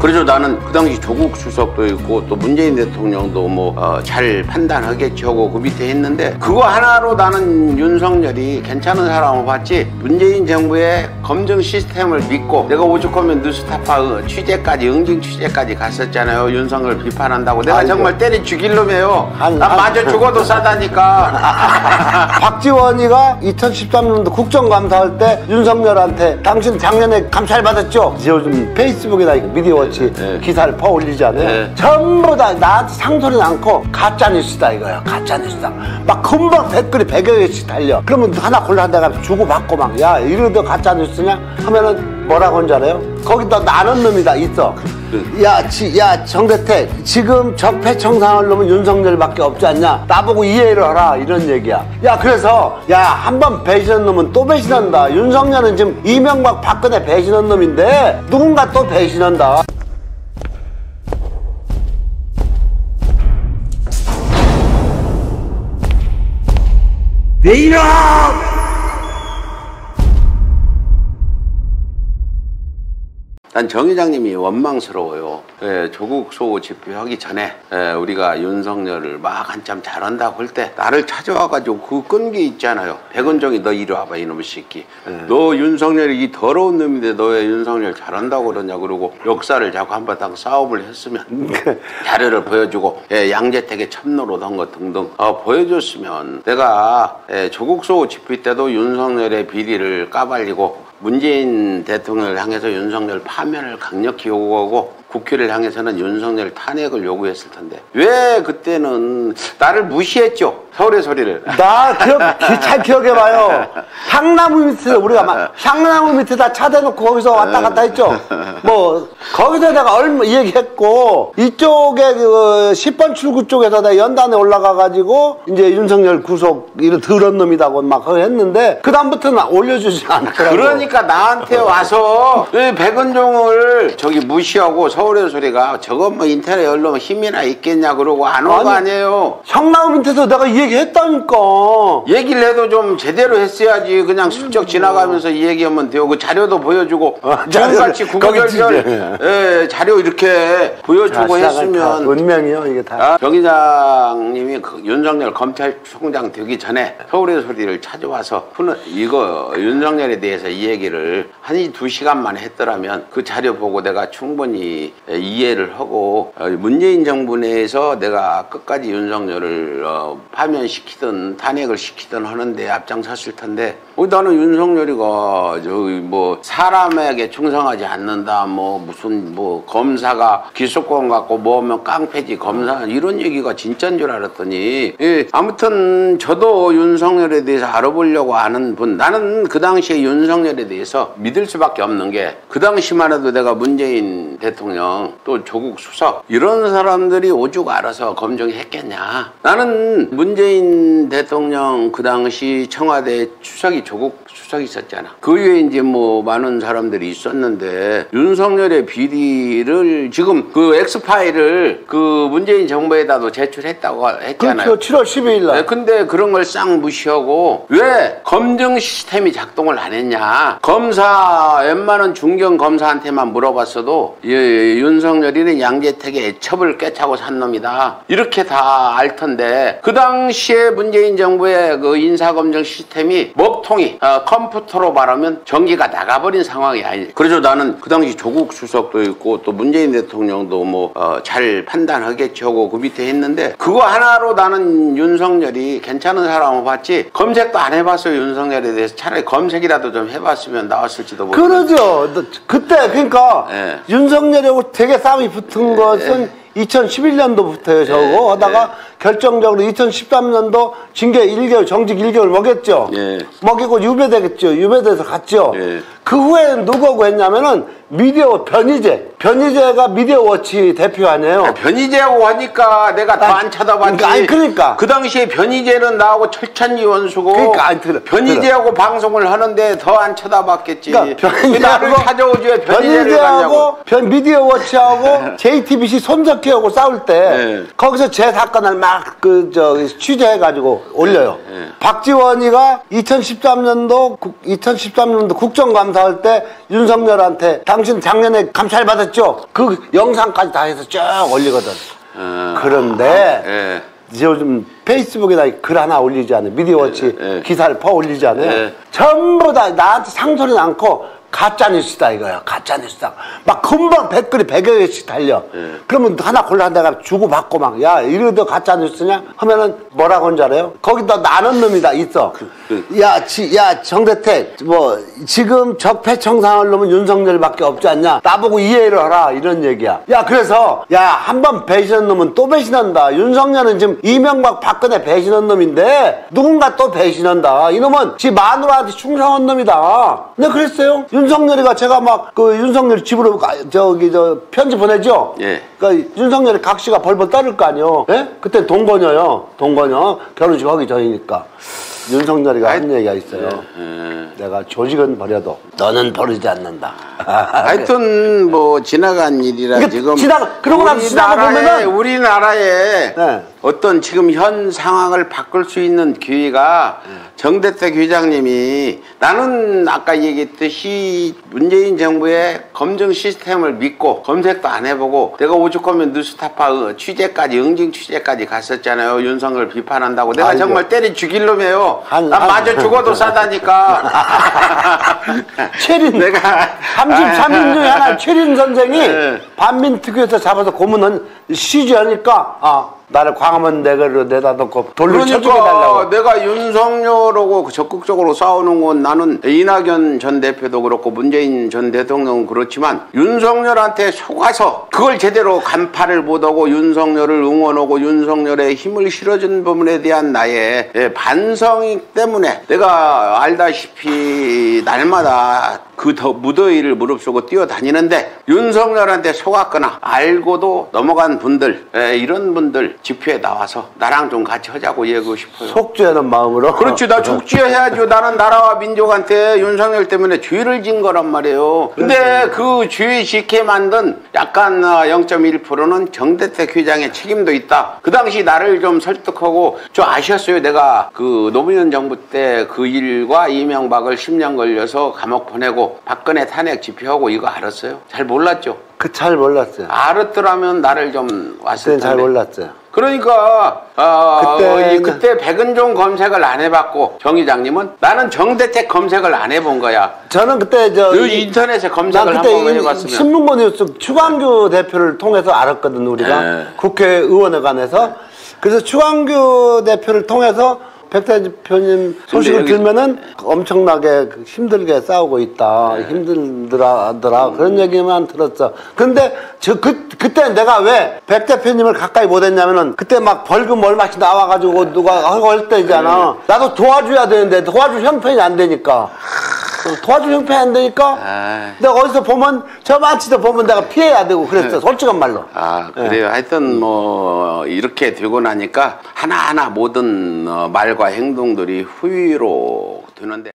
그래서 나는 그 당시 조국 수석도 있고 또 문재인 대통령도 뭐 잘 판단하겠지 하고 그 밑에 했는데 그거 하나로 나는 윤석열이 괜찮은 사람을 봤지 문재인 정부의 검증 시스템을 믿고 내가 오죽하면 뉴스타파 취재까지 응징 취재까지 갔었잖아요. 윤석열 비판한다고. 내가 정말 때려 죽일 놈이에요. 난 마저 죽어도 싸다니까. 박지원이가 2013년도 국정감사할 때 윤석열한테 당신 작년에 감찰 받았죠? 요즘 페이스북에다 미디어워치 기사를 퍼올리잖아요. 전부 다 나한테 상소리 않고 가짜뉴스다 이거야. 가짜뉴스다. 막 금방 댓글이 100여 개씩 달려. 그러면 하나 골라 내가 주고받고 막 야 이러도 가짜뉴스냐? 하면은 뭐라고 하는지 알아요? 거기다 나는 놈이 다 있어. 야 정대택 지금 적폐 청산할 놈은 윤석열밖에 없지 않냐? 나보고 이해를 하라 이런 얘기야. 야 그래서 야 한 번 배신한 놈은 또 배신한다. 윤석열은 지금 이명박 박근혜 배신한 놈인데 누군가 또 배신한다. 내 이름! 난 정 회장님이 원망스러워요. 조국 소 집회하기 전에 우리가 윤석열을 막 한참 잘한다고 할 때 나를 찾아와가지고 그 끈기 있잖아요. 백은종이 너 이리 와봐 이놈의 새끼. 너 윤석열이 이 더러운 놈인데 너 왜 윤석열 잘한다고 그러냐 그러고 역사를 자꾸 한바탕 싸움을 했으면 자료를 보여주고 양재택의 참노릇 한 것 등등 보여줬으면 내가 조국 소 집회 때도 윤석열의 비리를 까발리고 문재인 대통령을 향해서 윤석열 파면을 강력히 요구하고 국회를 향해서는 윤석열 탄핵을 요구했을 텐데 왜 그때는 나를 무시했죠? 서울의 소리를. 나 잘 기억해봐요. 향나무 밑에 우리가 막 향나무 밑에다 차 대놓고 거기서 왔다 갔다 했죠. 뭐 거기서 내가 얼마 얘기했고 이쪽에 그 10번 출구 쪽에서 내가 연단에 올라가가지고 이제 윤석열 구속 이런 더러운 놈이다고 막 했는데 그 다음부터는 올려주지 않더라고. 그러니까 나한테 와서 백은종을 저기 무시하고 서울의 소리가 저거 뭐 인터넷 열려면 힘이나 있겠냐 그러고 안 온 거 아니에요. 향나무 밑에서 내가 얘기했다니까. 얘기를 해도 좀 제대로 했어야지. 그냥 슬쩍 지나가면서 이 얘기하면 돼요. 그 자료도 보여주고 지금같이 구구절절 자료 이렇게 보여주고 했으면 운명이요 이게 다. 정 회장님이 그 윤석열 검찰총장 되기 전에 서울의 소리를 찾아와서 이거 윤석열에 대해서 이 얘기를 1~2시간만 했더라면 그 자료 보고 내가 충분히 이해를 하고 문재인 정부 내에서 내가 끝까지 윤석열을 파면시키든 탄핵을 시키든 하는데 앞장섰을 텐데 나는 윤석열이가 저기 뭐 사람에게 충성하지 않는다 뭐 무슨 뭐 검사가 기소권 갖고 뭐면 깡패지 검사 이런 얘기가 진짜인 줄 알았더니 아무튼 저도 윤석열에 대해서 알아보려고 아는 분 나는 그 당시에 윤석열에 대해서 믿을 수밖에 없는 게 그 당시만 해도 내가 문재인 대통령 또 조국 수석 이런 사람들이 오죽 알아서 검증했겠냐. 나는 문재인 대통령 그 당시 청와대 추석이 조국 수석이 있었잖아. 그 위에 이제 뭐 많은 사람들이 있었는데 윤석열의 비리를 지금 그 엑스파일을 그 문재인 정부에다도 제출했다고 했잖아요. 그렇죠. 7월 12일 날. 근데 그런 걸 싹 무시하고 왜 검증 시스템이 작동을 안 했냐. 검사 웬만한 중견 검사한테만 물어봤어도 윤석열이는 양재택의 애첩을 꿰차고 산 놈이다. 이렇게 다 알 텐데 그 당시에 문재인 정부의 그 인사검증 시스템이 먹통이 컴퓨터로 말하면 전기가 나가버린 상황이 아니지. 그래서 나는 그 당시 조국 수석도 있고 또 문재인 대통령도 뭐 잘 판단하겠지 하고 그 밑에 했는데 그거 하나로 나는 윤석열이 괜찮은 사람을 봤지 검색도 안 해봤어요. 윤석열에 대해서 차라리 검색이라도 좀 해봤으면 나왔을지도 모르겠어요. 그러죠. 그때 그러니까 윤석열하고 되게 싸움이 붙은 것은 2011년도부터요 저거 하다가 결정적으로 2013년도 징계 1개월 정직 1개월 먹였죠. 먹이고 유배되겠죠. 유배돼서 갔죠. 그 후에 누구하고 했냐면은 미디어 변희재가 미디어워치 대표 아니에요. 변희재하고 하니까 내가 더 안 쳐다봤지. 그러니까 그 당시에 변희재는 나하고 철천지 원수고 그러니까 변희재하고 방송을 하는데 더 안 쳐다봤겠지. 그러니까 나를 찾아오지 왜 변희재를 갔냐고. 미디어워치하고 JTBC 손석희하고 싸울 때 거기서 제 사건을 막 취재해가지고 올려요. 박지원이가 2013년도 국정감사할 때 윤석열한테 당신 작년에 감찰 받았죠? 그 영상까지 다 해서 쭉 올리거든. 그런데 요즘 페이스북에다 글 하나 올리지 않아요? 미디어워치 기사를 퍼 올리지 않아요? 전부 다 나한테 상소리 않고 가짜뉴스다 이거야. 가짜뉴스다. 막 금방 댓글이 100여 개씩 달려. 그러면 하나 골라 내가 주고받고 막 야 이러도 가짜뉴스냐? 하면은 뭐라고 하는 줄 알아요? 거기다 나는 놈이다 있어. 야 정대택 뭐 지금 적폐청산을 놈은 윤석열밖에 없지 않냐? 나보고 이해를 하라 이런 얘기야. 야 그래서 야 한 번 배신한 놈은 또 배신한다. 윤석열은 지금 이명박 박근혜 배신한 놈인데 누군가 또 배신한다. 이놈은 지 마누라한테 충성한 놈이다. 내가 그랬어요. 윤석열이가 제가 막 그 윤석열 집으로 저 편지 보내죠. 그러니까 윤석열이 각시가 벌벌 떨을 거 아니요. 예? 그때 동거녀요. 동거녀 결혼식 하기 전이니까. 윤석열이가 한 얘기가 있어요. 내가 조직은 버려도 너는 버리지 않는다. 하여튼 뭐 지나간 일이라 지금 그러고 나서 지나가 보면은 우리나라의 어떤 지금 현 상황을 바꿀 수 있는 기회가 정대택 회장님이 나는 아까 얘기했듯이 문재인 정부의 검증 시스템을 믿고 검색도 안 해보고 내가 오죽하면 뉴스타파 취재까지 응징 취재까지 갔었잖아요. 윤석열 비판한다고. 내가 정말 때려 죽일 놈이에요. 난 마저 죽어도 싸다니까. 최린 내가 33인 중에 하나 최린 선생이 반민특위에서 잡아서 고문은 시주하니까 나를 광화문 내거리로 내다 놓고 돌로 쳐주게 달라고. 내가 윤석열하고 적극적으로 싸우는 건 나는 이낙연 전 대표도 그렇고 문재인 전 대통령은 그렇지만 윤석열한테 속아서 그걸 제대로 간파를 못하고 윤석열을 응원하고 윤석열의 힘을 실어준 부분에 대한 나의 반성 때문에 내가 알다시피 날마다 그 무더위를 무릅쓰고 뛰어다니는데 윤석열한테 속았거나 알고도 넘어간 분들 이런 분들 집회에 나와서 나랑 좀 같이 하자고 얘기하고 싶어요. 속죄하는 마음으로. 그렇지. 나 속죄해야죠. 나는 나라와 민족한테 윤석열 때문에 죄를 진 거란 말이에요. 근데 그 죄 짓게 만든 약간 0.1%는 정대택 회장의 책임도 있다. 그 당시 나를 좀 설득하고 좀 아셨어요. 내가 그 노무현 정부 때 그 일과 이명박을 10년 걸려서 감옥 보내고 박근혜 탄핵 집회하고 이거 알았어요? 잘 몰랐죠? 잘 몰랐어요. 알았더라면 나를 좀 왔을 텐데. 잘 몰랐어요. 그러니까 그때 백은종 검색을 안 해봤고 정 회장님은 나는 정대택 검색을 안 해본 거야. 저는 그때 인터넷에 검색을 한번 해봤으면 신문고 뉴스 추광규 대표를 통해서 알았거든 우리가. 국회의원회관에서. 그래서 추광규 대표를 통해서 백대 대표님 소식을 들면은 엄청나게 힘들게 싸우고 있다. 힘들더라. 그런 얘기만 들었어. 근데 그때 내가 왜 백 대표님을 가까이 못했냐면은 그때 막 벌금 얼마씩 나와가지고 누가 하고 할 때잖아. 나도 도와줘야 되는데 도와줄 형편이 안 되니까. 도와줄 형편이 안 되니까 내가 어디서 보면 저만치도 보면 내가 피해야 되고 그랬어. 솔직한 말로. 그래요. 하여튼 뭐 이렇게 되고 나니까 하나하나 모든 말과 행동들이 후위로 되는데